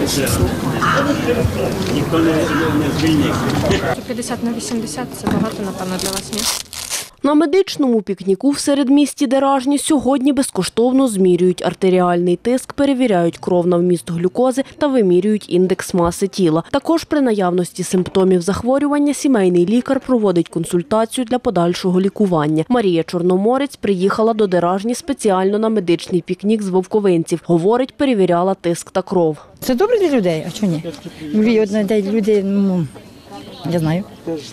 Ніхто не звільнив. 50 на 80 – це багато, напевно, для вас, ні? На медичному пікніку в середмісті Деражні сьогодні безкоштовно змірюють артеріальний тиск, перевіряють кров на вміст глюкози та вимірюють індекс маси тіла. Також при наявності симптомів захворювання сімейний лікар проводить консультацію для подальшого лікування. Марія Чорноморець приїхала до Деражні спеціально на медичний пікнік з Вовковинців. Говорить, перевіряла тиск та кров. Це добре для людей, а чого ні? Люди, я знаю,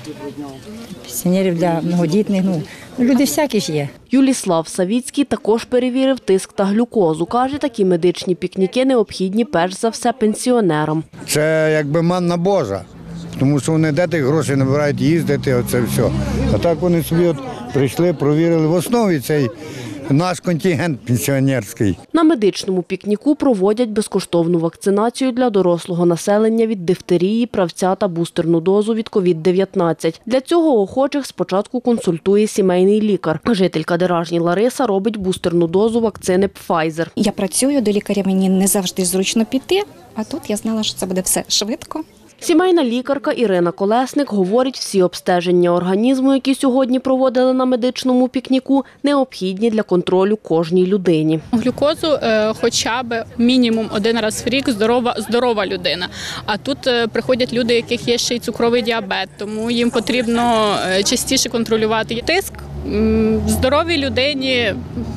пенсіонерів для многодітних, люди всякі ж є. Юліслав Савіцький також перевірив тиск та глюкозу. Каже, такі медичні пікніки необхідні перш за все пенсіонерам. Це якби манна Божа, тому що вони де тих грошей набирають їздити, оце все. А так вони собі прийшли, провірили в основі цей наш контингент пенсіонерський. На медичному пікніку проводять безкоштовну вакцинацію для дорослого населення від дифтерії, правця та бустерну дозу від COVID-19. Для цього охочих спочатку консультує сімейний лікар. Жителька Деражні Лариса робить бустерну дозу вакцини Pfizer. Я працюю, до лікаря мені не завжди зручно піти, а тут я знала, що це буде все швидко. Сімейна лікарка Ірина Колесник говорить, всі обстеження організму, які сьогодні проводили на медичному пікніку, необхідні для контролю кожній людині. Глюкозу хоча б мінімум один раз в рік здорова людина. А тут приходять люди, у яких є ще й цукровий діабет, тому їм потрібно частіше контролювати тиск. Здоровій людині,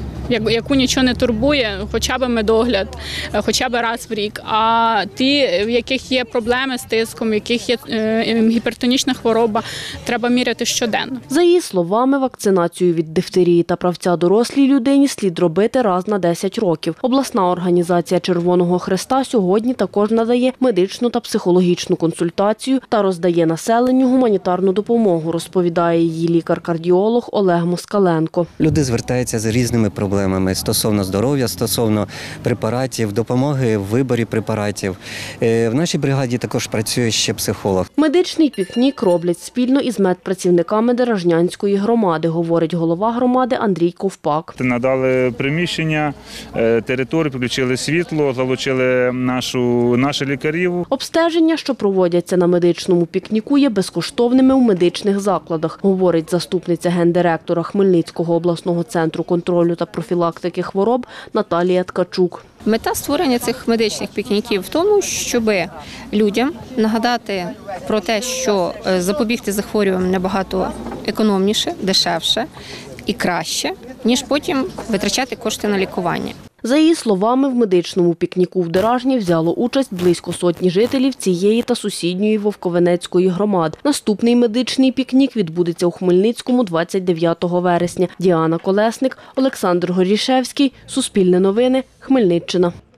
яку нічого не турбує, хоча б медогляд, хоча б раз в рік. А ті, в яких є проблеми з тиском, в яких є гіпертонічна хвороба, треба міряти щоденно. За її словами, вакцинацію від дифтерії та правця дорослій людині слід робити раз на 10 років. Обласна організація Червоного Хреста сьогодні також надає медичну та психологічну консультацію та роздає населенню гуманітарну допомогу, розповідає її лікар-кардіолог Олег Москаленко. Люди звертаються з різними проблемами стосовно здоров'я, стосовно препаратів, допомоги в виборі препаратів. В нашій бригаді також працює ще психолог. Медичний пікнік роблять спільно із медпрацівниками Деражнянської громади, говорить голова громади Андрій Ковпак. Надали приміщення, територію, підключили світло, залучили наших лікарів. Обстеження, що проводяться на медичному пікніку, є безкоштовними у медичних закладах, говорить заступниця гендиректора Хмельницького обласного центру контролю та профілактики хвороб Наталія Ткачук. Мета створення цих медичних пікніків в тому, щоб людям нагадати про те, що запобігти захворюванням набагато економніше, дешевше і краще, ніж потім витрачати кошти на лікування. За її словами, в медичному пікніку в Деражні взяло участь близько сотні жителів цієї та сусідньої Вовковинецької громад. Наступний медичний пікнік відбудеться у Хмельницькому 29 вересня. Діана Колесник, Олександр Горішевський, Суспільне новини, Хмельниччина.